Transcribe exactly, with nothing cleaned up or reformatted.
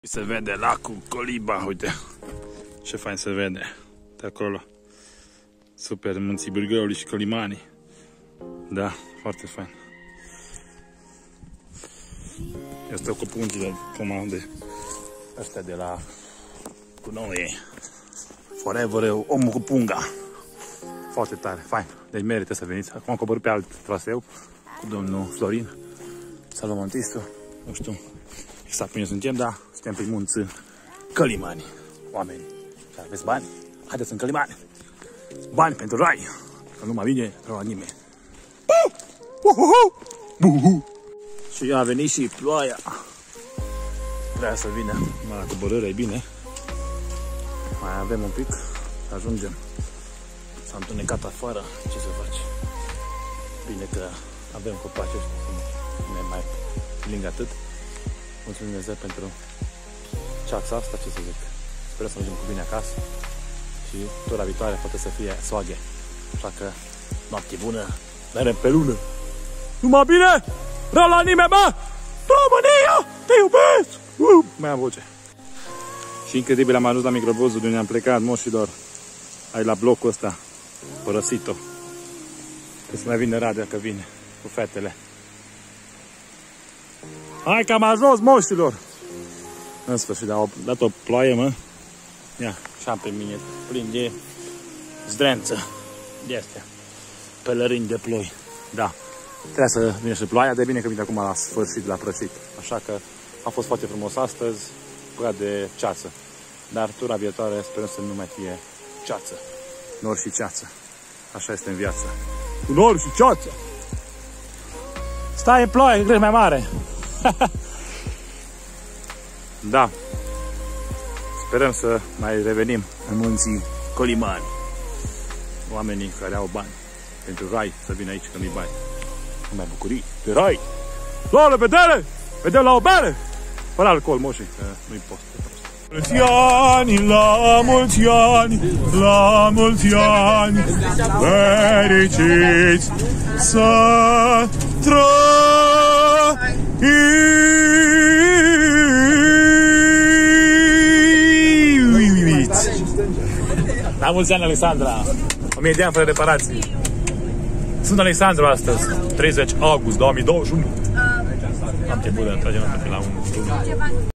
Se vede lacul Coliba, uite ce fain se vede de acolo. Super, munții Bârgăului și Colimanii. Da, foarte fain. Este cu pungile comande astea de la cu noi. Forever, omul cu punga. Foarte tare, fain. Deci merită să veniți. Acum am coborât pe alt traseu cu domnul Florin, salvamontistul. Nu știu exact pe unde suntem, dar suntem pe munți Călimani. Oameni, aveți bani? Haideți în Călimani. Bani pentru rai. Că nu mai vine rău la nimeni. Și a venit și ploaia. Vrea să vină. Mai la coborâre e bine. Mai avem un pic. Ajungem. S-a întunecat afară. Ce să faci? Bine că avem copaci ăștia. Nu ne mai lângă atât. Mulțumim Dumnezeu pentru ceața asta, ce să zic. Sper să mergem cu bine acasă. Și tura viitoare poate să fie soaghe. Așa că noapte bună. Merem pe lună. Numai bine! Rău la nimeni, bă! România! Te iubesc! Uh, mai am voce. Și incredibil am ajuns la microbuzul de unde am plecat, moșilor. Ai la blocul ăsta. Părăsit-o. Că să mai vine Radea, că vine. Cu fetele. Hai că am ajuns, moșilor! În sfârșit, a dat o ploaie, mă. Ia, și am pe mine plin de zdrență. De astea. Pelerini de ploi. Da. Trebuie să vină și ploaia, de bine că vine acum la sfârșit, la prășit. Așa că a fost foarte frumos astăzi, prea de ceață. Dar tura viitoare sperăm să nu mai fie ceață. Nor și ceață. Așa este în viață. Nor și ceață! Stai în ploaie, că crești mai mare. Da. Sperăm să mai revenim în munții Colimani. Oamenii care au bani pentru rai să vină aici când îi bani. Nu mai bucurii de rai. La revedere! Vedem la o bere! Fără alcool, moșii, că nu-i post. Mulți ani, la mulți ani, la mulți ani, fericiți să trăiți! La mulți ani, Alexandra! O mie de ani fără reparații! Sunt Alexandru astăzi, treizeci august două mii douăzeci și unu. Am trebuit de tragem pe la unu.